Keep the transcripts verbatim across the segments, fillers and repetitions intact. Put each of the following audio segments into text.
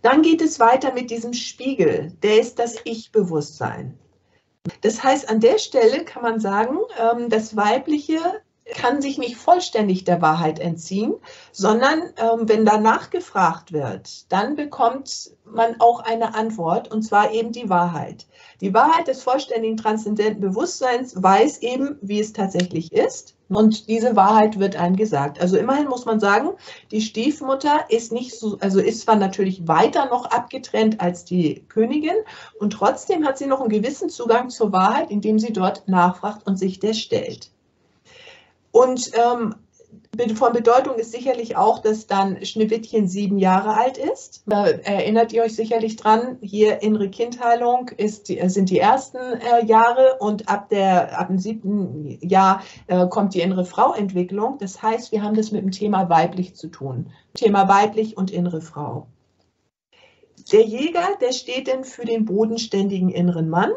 Dann geht es weiter mit diesem Spiegel, der ist das Ich-Bewusstsein. Das heißt, an der Stelle kann man sagen, das Weibliche kann sich nicht vollständig der Wahrheit entziehen, sondern ähm, wenn danach gefragt wird, dann bekommt man auch eine Antwort, und zwar eben die Wahrheit. Die Wahrheit des vollständigen transzendenten Bewusstseins weiß eben, wie es tatsächlich ist, und diese Wahrheit wird einem gesagt. Also immerhin muss man sagen, die Stiefmutter ist nicht so, also ist zwar natürlich weiter noch abgetrennt als die Königin, und trotzdem hat sie noch einen gewissen Zugang zur Wahrheit, indem sie dort nachfragt und sich der stellt. Und ähm, von Bedeutung ist sicherlich auch, dass dann Schneewittchen sieben Jahre alt ist. Da erinnert ihr euch sicherlich dran, hier innere Kindheilung ist, sind die ersten äh, Jahre, und ab, der, ab dem siebten Jahr äh, kommt die innere Frau-Entwicklung. Das heißt, wir haben das mit dem Thema weiblich zu tun. Thema weiblich und innere Frau. Der Jäger, der steht denn für den bodenständigen inneren Mann.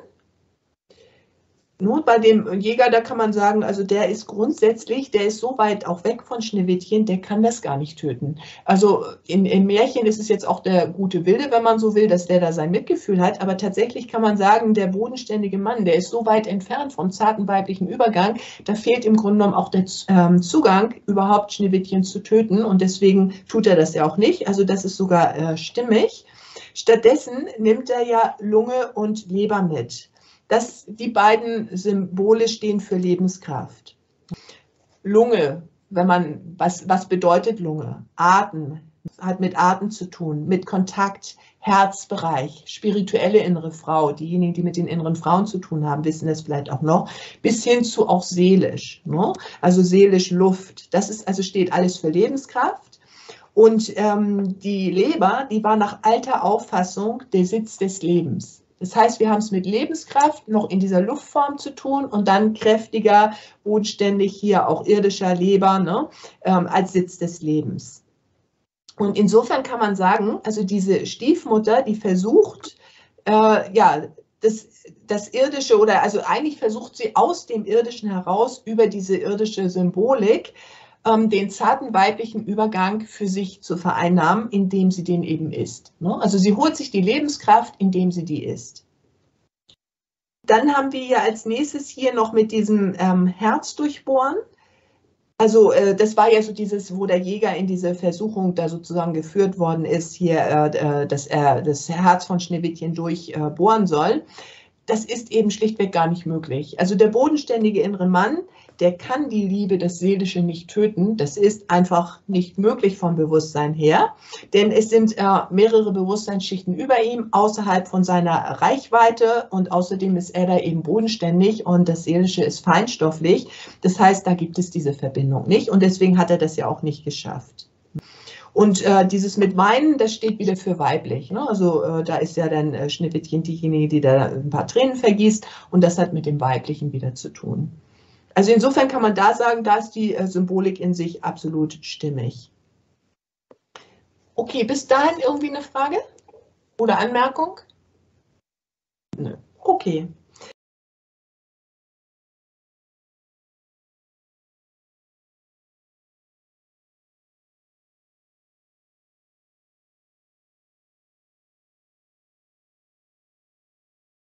Nur bei dem Jäger, da kann man sagen, also der ist grundsätzlich, der ist so weit auch weg von Schneewittchen, der kann das gar nicht töten. Also in, im Märchen ist es jetzt auch der gute Wilde, wenn man so will, dass der da sein Mitgefühl hat, aber tatsächlich kann man sagen, der bodenständige Mann, der ist so weit entfernt vom zarten weiblichen Übergang, da fehlt im Grunde genommen auch der ähm, Zugang, überhaupt Schneewittchen zu töten, und deswegen tut er das ja auch nicht. Also das ist sogar äh, stimmig. Stattdessen nimmt er ja Lunge und Leber mit. Das, die beiden Symbole stehen für Lebenskraft. Lunge, wenn man, was, was bedeutet Lunge? Atem, hat mit Atem zu tun, mit Kontakt, Herzbereich, spirituelle innere Frau. Diejenigen, die mit den inneren Frauen zu tun haben, wissen das vielleicht auch noch, bis hin zu auch seelisch, ne? Also seelisch Luft. Das ist, also steht alles für Lebenskraft. Und ähm, die Leber, die war nach alter Auffassung der Sitz des Lebens. Das heißt, wir haben es mit Lebenskraft noch in dieser Luftform zu tun und dann kräftiger, bodenständig hier auch irdischer Leber, ne, ähm, als Sitz des Lebens. Und insofern kann man sagen, also diese Stiefmutter, die versucht, äh, ja, das, das Irdische, oder also eigentlich versucht sie aus dem Irdischen heraus über diese irdische Symbolik den zarten weiblichen Übergang für sich zu vereinnahmen, indem sie den eben isst. Also sie holt sich die Lebenskraft, indem sie die isst. Dann haben wir ja als nächstes hier noch mit diesem ähm, Herz durchbohren. Also äh, das war ja so dieses, wo der Jäger in diese Versuchung da sozusagen geführt worden ist, hier, äh, dass er das Herz von Schneewittchen durchbohren äh, soll. Das ist eben schlichtweg gar nicht möglich. Also der bodenständige innere Mann, der kann die Liebe, das Seelische nicht töten. Das ist einfach nicht möglich vom Bewusstsein her, denn es sind äh, mehrere Bewusstseinsschichten über ihm, außerhalb von seiner Reichweite, und außerdem ist er da eben bodenständig und das Seelische ist feinstofflich. Das heißt, da gibt es diese Verbindung nicht, und deswegen hat er das ja auch nicht geschafft. Und äh, dieses mit Weinen, das steht wieder für weiblich, ne? Also äh, da ist ja dann äh, Schneewittchen diejenige, die da ein paar Tränen vergießt, und das hat mit dem Weiblichen wieder zu tun. Also insofern kann man da sagen, da ist die äh, Symbolik in sich absolut stimmig. Okay, bis dahin irgendwie eine Frage oder Anmerkung? Nö. Okay.